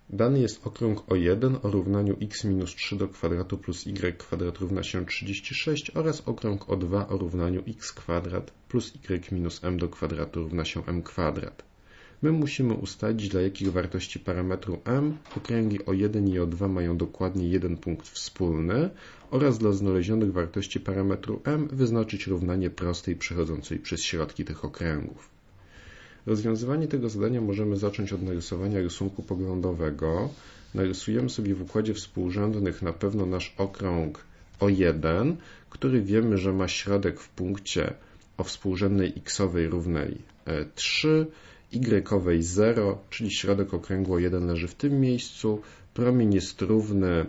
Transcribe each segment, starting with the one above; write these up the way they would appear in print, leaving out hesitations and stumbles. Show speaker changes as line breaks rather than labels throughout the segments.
Dany jest okrąg O1 o równaniu x minus 3 do kwadratu plus y kwadrat równa się 36 oraz okrąg O2 o równaniu x kwadrat plus y minus m do kwadratu równa się m kwadrat. My musimy ustalić, dla jakich wartości parametru m okręgi O1 i O2 mają dokładnie jeden punkt wspólny oraz dla znalezionych wartości parametru m wyznaczyć równanie prostej przechodzącej przez środki tych okręgów. Rozwiązywanie tego zadania możemy zacząć od narysowania rysunku poglądowego. Narysujemy sobie w układzie współrzędnych na pewno nasz okrąg O1, który wiemy, że ma środek w punkcie o współrzędnej x-owej równej 3, y-owej 0, czyli środek okręgu O1 leży w tym miejscu. Promień jest równy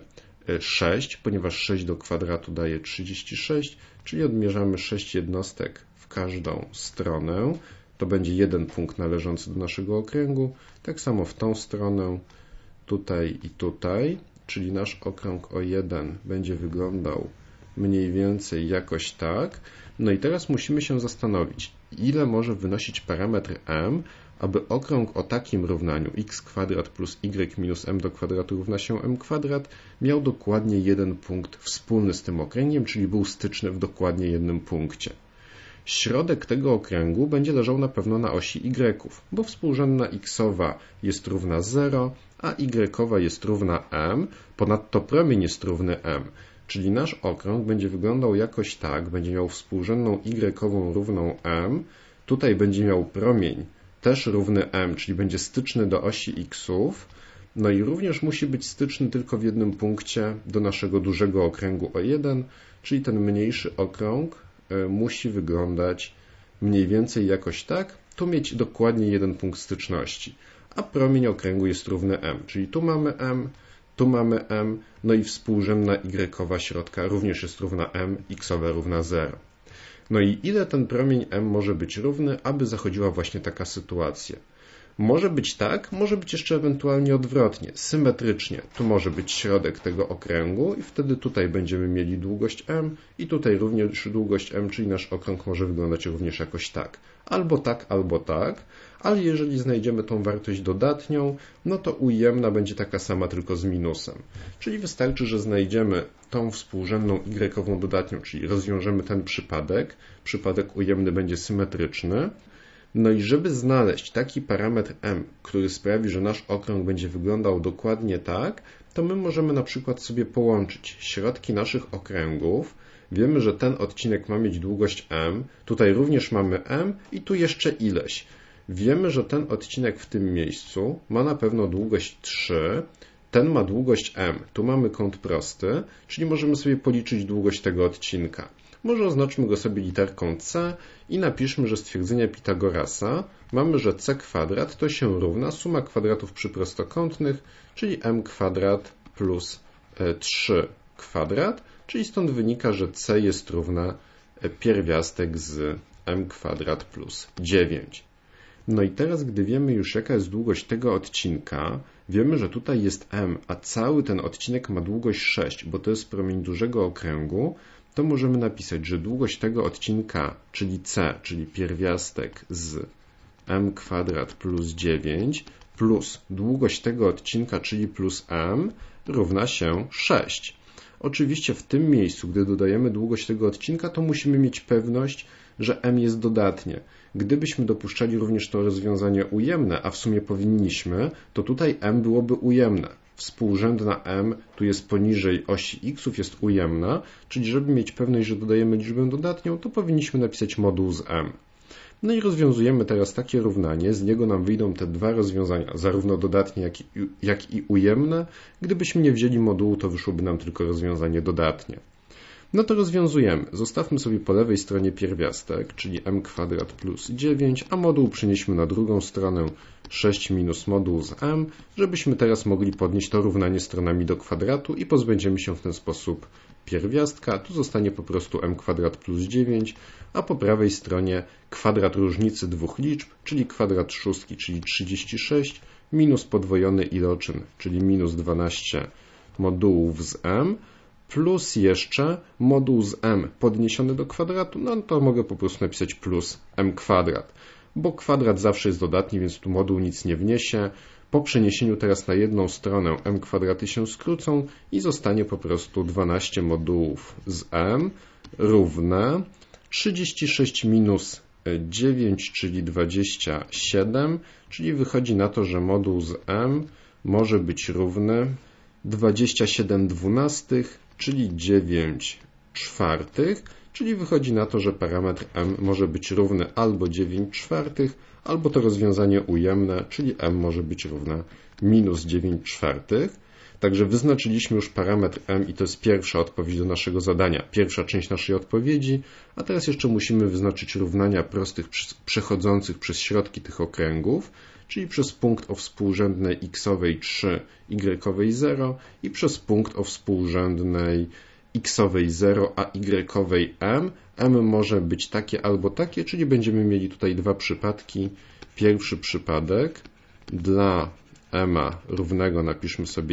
6, ponieważ 6 do kwadratu daje 36, czyli odmierzamy 6 jednostek w każdą stronę. To będzie jeden punkt należący do naszego okręgu. Tak samo w tą stronę, tutaj i tutaj, czyli nasz okrąg O1 będzie wyglądał mniej więcej jakoś tak. No i teraz musimy się zastanowić, ile może wynosić parametr m, aby okrąg o takim równaniu x kwadrat plus y minus m do kwadratu równa się m kwadrat miał dokładnie jeden punkt wspólny z tym okręgiem, czyli był styczny w dokładnie jednym punkcie. Środek tego okręgu będzie leżał na pewno na osi y, bo współrzędna x-owa jest równa 0, a y-owa jest równa m, ponadto promień jest równy m, czyli nasz okrąg będzie wyglądał jakoś tak, będzie miał współrzędną y-ową równą m, tutaj będzie miał promień też równy m, czyli będzie styczny do osi x-ów, no i również musi być styczny tylko w jednym punkcie do naszego dużego okręgu O1, czyli ten mniejszy okrąg musi wyglądać mniej więcej jakoś tak, tu mieć dokładnie jeden punkt styczności, a promień okręgu jest równy m, czyli tu mamy m, no i współrzędna y-owa środka również jest równa m, x-owa równa 0. No i ile ten promień m może być równy, aby zachodziła właśnie taka sytuacja? Może być tak, może być jeszcze ewentualnie odwrotnie, symetrycznie. Tu może być środek tego okręgu i wtedy tutaj będziemy mieli długość m i tutaj również długość m, czyli nasz okrąg może wyglądać również jakoś tak, albo tak, ale jeżeli znajdziemy tą wartość dodatnią, no to ujemna będzie taka sama, tylko z minusem. Czyli wystarczy, że znajdziemy tą współrzędną y-ową dodatnią, czyli rozwiążemy ten przypadek ujemny będzie symetryczny. No i żeby znaleźć taki parametr m, który sprawi, że nasz okrąg będzie wyglądał dokładnie tak, to my możemy na przykład sobie połączyć środki naszych okręgów. Wiemy, że ten odcinek ma mieć długość m, tutaj również mamy m i tu jeszcze ileś. Wiemy, że ten odcinek w tym miejscu ma na pewno długość 3, ten ma długość m, tu mamy kąt prosty, czyli możemy sobie policzyć długość tego odcinka. Może oznaczmy go sobie literką c i napiszmy, że stwierdzenia Pitagorasa mamy, że c kwadrat to się równa suma kwadratów przyprostokątnych, czyli m kwadrat plus 3 kwadrat, czyli stąd wynika, że c jest równa pierwiastek z m kwadrat plus 9. No i teraz, gdy wiemy już, jaka jest długość tego odcinka, wiemy, że tutaj jest m, a cały ten odcinek ma długość 6, bo to jest promień dużego okręgu, to możemy napisać, że długość tego odcinka, czyli c, czyli pierwiastek z m kwadrat plus 9, plus długość tego odcinka, czyli plus m, równa się 6. Oczywiście w tym miejscu, gdy dodajemy długość tego odcinka, to musimy mieć pewność, że m jest dodatnie. Gdybyśmy dopuszczali również to rozwiązanie ujemne, a w sumie powinniśmy, to tutaj m byłoby ujemne. Współrzędna m tu jest poniżej osi x, jest ujemna, czyli żeby mieć pewność, że dodajemy liczbę dodatnią, to powinniśmy napisać moduł z m. No i rozwiązujemy teraz takie równanie, z niego nam wyjdą te dwa rozwiązania, zarówno dodatnie, jak i ujemne. Gdybyśmy nie wzięli modułu, to wyszłoby nam tylko rozwiązanie dodatnie. No to rozwiązujemy. Zostawmy sobie po lewej stronie pierwiastek, czyli m kwadrat plus 9, a moduł przenieśmy na drugą stronę 6 minus moduł z m, żebyśmy teraz mogli podnieść to równanie stronami do kwadratu i pozbędziemy się w ten sposób pierwiastka. Tu zostanie po prostu m kwadrat plus 9, a po prawej stronie kwadrat różnicy dwóch liczb, czyli kwadrat szóstki, czyli 36, minus podwojony iloczyn, czyli minus 12 modułów z m, plus jeszcze moduł z m podniesiony do kwadratu, no to mogę po prostu napisać plus m kwadrat, bo kwadrat zawsze jest dodatni, więc tu moduł nic nie wniesie. Po przeniesieniu teraz na jedną stronę m kwadraty się skrócą i zostanie po prostu 12 modułów z m równe 36 minus 9, czyli 27, czyli wychodzi na to, że moduł z m może być równy 27/12, czyli 9/4, czyli wychodzi na to, że parametr m może być równy albo 9/4, albo to rozwiązanie ujemne, czyli m może być równa minus 9/4. Także wyznaczyliśmy już parametr m i to jest pierwsza odpowiedź do naszego zadania, pierwsza część naszej odpowiedzi, a teraz jeszcze musimy wyznaczyć równania prostych przechodzących przez środki tych okręgów, czyli przez punkt o współrzędnej x-owej 3, y-owej 0 i przez punkt o współrzędnej x-owej 0, a y-owej m. M może być takie albo takie, czyli będziemy mieli tutaj dwa przypadki. Pierwszy przypadek dla m równego napiszmy sobie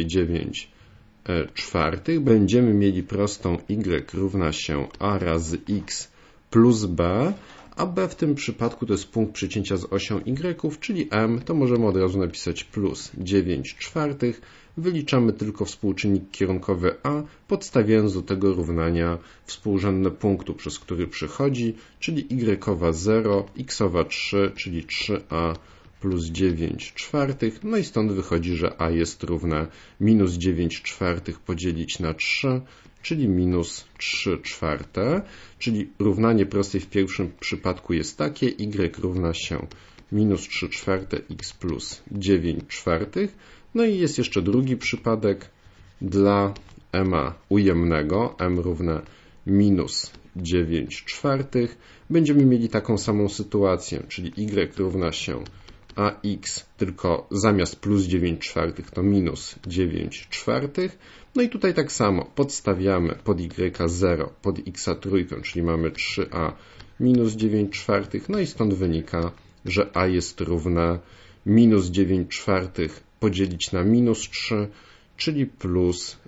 9/4. Będziemy mieli prostą y równa się a razy x plus b, a b w tym przypadku to jest punkt przecięcia z osią y, czyli m, to możemy od razu napisać plus 9/4. Wyliczamy tylko współczynnik kierunkowy a, podstawiając do tego równania współrzędne punktu, przez który przechodzi, czyli y-owa 0, x-owa 3, czyli 3a plus 9/4. No i stąd wychodzi, że a jest równe minus 9/4 podzielić na 3, czyli minus 3/4, czyli równanie prostej w pierwszym przypadku jest takie, y równa się minus 3/4 x plus 9/4. No i jest jeszcze drugi przypadek dla m ujemnego, m równe minus 9/4. Będziemy mieli taką samą sytuację, czyli y równa się ax, tylko zamiast plus 9/4 to minus 9/4. No i tutaj tak samo podstawiamy pod y 0, pod x trójkę, czyli mamy 3a minus 9/4. No i stąd wynika, że a jest równe minus 9/4 podzielić na minus 3, czyli plus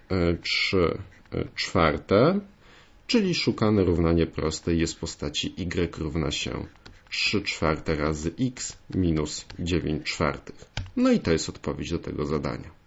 3/4. Czyli szukane równanie proste jest w postaci y równa się 3/4 razy x minus 9/4. No i to jest odpowiedź do tego zadania.